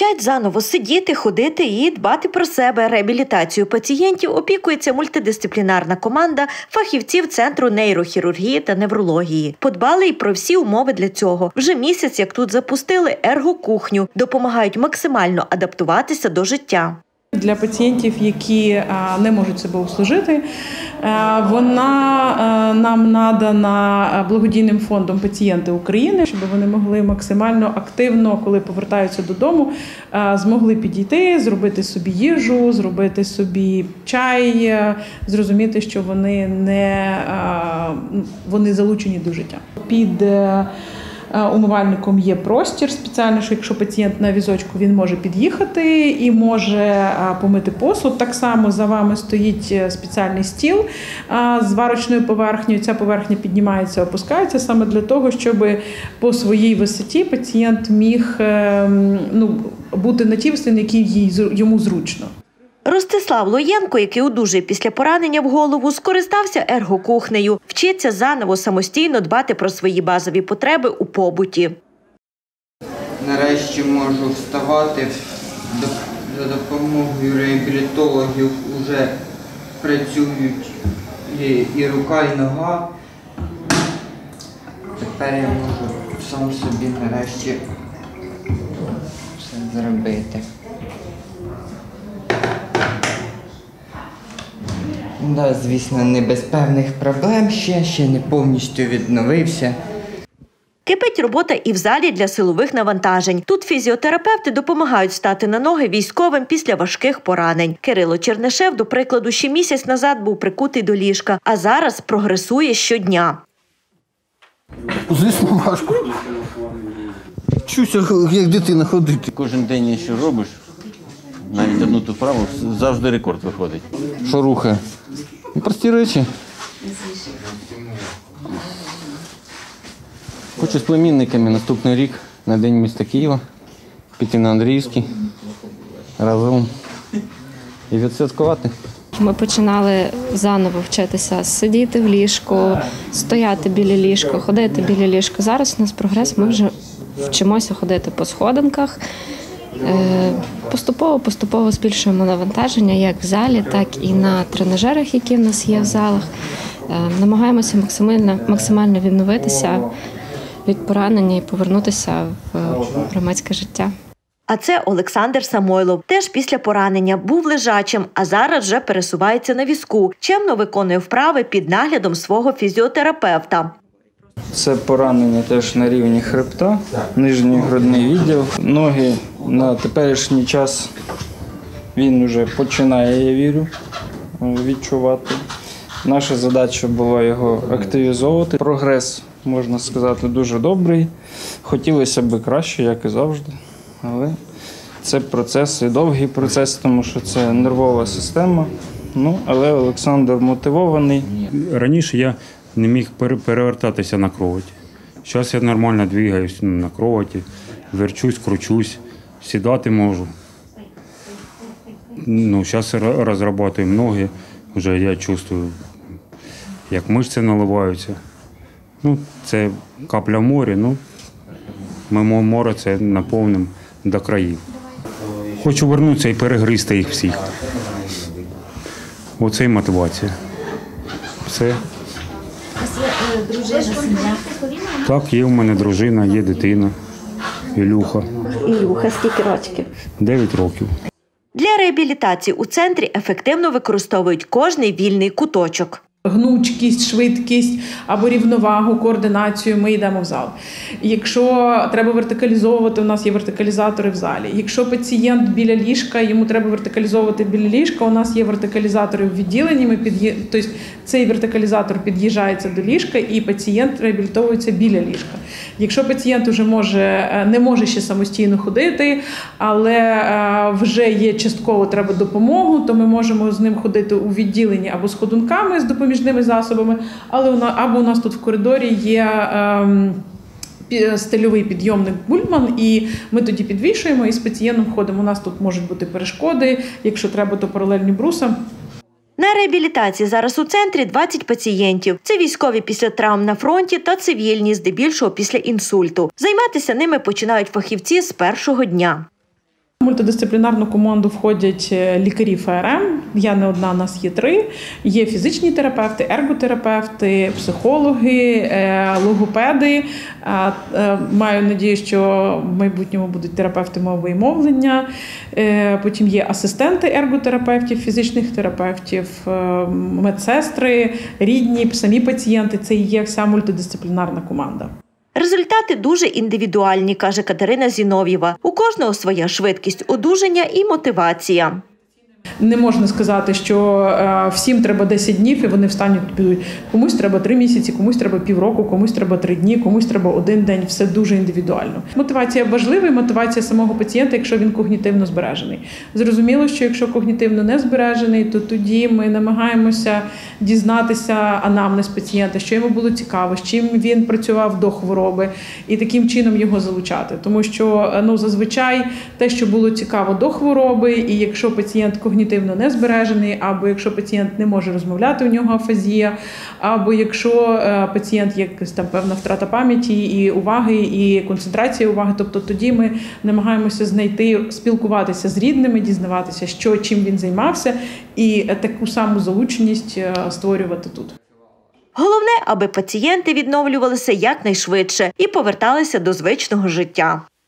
Вчать заново сидіти, ходити і дбати про себе. Реабілітацію пацієнтів опікується мультидисциплінарна команда фахівців Центру нейрохірургії та неврології. Подбали й про всі умови для цього. Вже місяць, як тут запустили ергокухню, допомагають максимально адаптуватися до життя. Для пацієнтів, які не можуть себе обслужити, вона нам надана благодійним фондом «Пацієнти України», щоб вони могли максимально активно, коли повертаються додому, змогли підійти, зробити собі їжу, зробити собі чай, зрозуміти, що вони залучені до життя. Під умивальником є простір спеціально, що якщо пацієнт на візочку, він може під'їхати і може помити посуд. Так само за вами стоїть спеціальний стіл з варочною поверхнею. Ця поверхня піднімається, опускається саме для того, щоб по своїй висоті пацієнт міг бути на тій висоті, на якій йому зручно. Ростислав Лоєнко, який одужав після поранення в голову, скористався ергокухнею. Вчиться заново самостійно дбати про свої базові потреби у побуті. Нарешті можу вставати. За допомогою реабілітологів вже працюють і рука, і нога. Тепер я можу сам собі нарешті все зробити. Да, звісно, не без певних проблем ще не повністю відновився. Кипить робота і в залі для силових навантажень. Тут фізіотерапевти допомагають стати на ноги військовим після важких поранень. Кирило Чернишев, до прикладу, ще місяць назад був прикутий до ліжка, а зараз прогресує щодня. Звісно, важко. Вчуся, як дитина, ходити. Кожен день, якщо робиш, навіть одну ту вправу, завжди рекорд виходить. Що рухає? Прості речі. Хочу з племінниками наступний рік на День міста Києва піти на Андріївський разом і відсвяткувати. Ми починали заново вчитися сидіти в ліжку, стояти біля ліжка, ходити біля ліжка. Зараз у нас прогрес, ми вже вчимося ходити по сходинках. Поступово збільшуємо навантаження як в залі, так і на тренажерах, які в нас є в залах. Намагаємося максимально відновитися від поранення і повернутися в громадське життя. А це Олександр Самойлов. Теж після поранення був лежачим, а зараз вже пересувається на візку. Чемно виконує вправи під наглядом свого фізіотерапевта. Це поранення теж на рівні хребта, нижній грудний відділ. Ноги на теперішній час він вже починає, я вірю, відчувати. Наша задача була його активізовувати. Прогрес, можна сказати, дуже добрий. Хотілося б краще, як і завжди. Але це процес і довгий процес, тому що це нервова система. Але Олександр мотивований. Раніше я не міг перевертатися на кроваті. Зараз я нормально двигаюсь на кроваті, верчусь, кручусь, сідати можу. Зараз розробляємо ноги, вже я чувствую, як мишці наливаються. Це капля в морі, ми море це наповнимо до країв. Хочу повернутися і перегризти їх всіх. Оце і мотивація. Все. Дружина, сім'я? Так, є в мене дружина, є дитина, Ілюха. Ілюха, скільки років? 9 років. Для реабілітації у центрі ефективно використовують кожний вільний куточок. Гнучкість, швидкість або рівновагу, координацію ми йдемо в зал. Якщо треба вертикалізовувати, у нас є вертикалізатори в залі. Якщо пацієнт біля ліжка, йому треба вертикалізовувати біля ліжка, у нас є вертикалізатори в відділенні, тобто цей вертикалізатор під'їжджається до ліжка і пацієнт реабілітовується біля ліжка. Якщо пацієнт вже не може ще самостійно ходити, але вже є частково треба допомогу, то ми можемо з ним ходити у відділенні або з ходунками, з допоміжними засобами, або у нас тут в коридорі є стильовий підйомник Бульман, і ми тоді підвішуємо і з пацієнтом ходимо. У нас тут можуть бути перешкоди, якщо треба, то паралельні бруса. На реабілітації зараз у центрі 20 пацієнтів. Це військові після травм на фронті та цивільні, здебільшого після інсульту. Займатися ними починають фахівці з першого дня. В мультидисциплінарну команду входять лікарі ФРМ, я не одна, нас є 3. Є фізичні терапевти, ерготерапевти, психологи, логопеди. Маю надію, що в майбутньому будуть терапевти мови і мовлення. Потім є асистенти ерготерапевтів, фізичних терапевтів, медсестри, рідні, самі пацієнти. Це і є вся мультидисциплінарна команда. Результати дуже індивідуальні, каже Катерина Зінов'єва. У кожного своя швидкість одужання і мотивація. Не можна сказати, що всім треба 10 днів і вони встануть, підуть. Комусь треба 3 місяці, комусь треба півроку, комусь треба 3 дні, комусь треба 1 день. Все дуже індивідуально. Мотивація важлива і мотивація самого пацієнта, якщо він когнітивно збережений. Зрозуміло, що якщо когнітивно не збережений, то тоді ми намагаємося дізнатися анамнез пацієнта, що йому було цікаво, з чим він працював до хвороби і таким чином його залучати. Тому що зазвичай те, що було цікаво до хвороби, і якщо пацієнт когнітивно не збережений, або якщо пацієнт не може розмовляти, у нього афазія, або якщо пацієнт є якась там певна втрата пам'яті і уваги, і концентрація уваги, тобто тоді ми намагаємося спілкуватися з рідними, дізнаватися, чим він займався, і таку саму залученість створювати тут. Головне, аби пацієнти відновлювалися якнайшвидше і поверталися до звичного життя.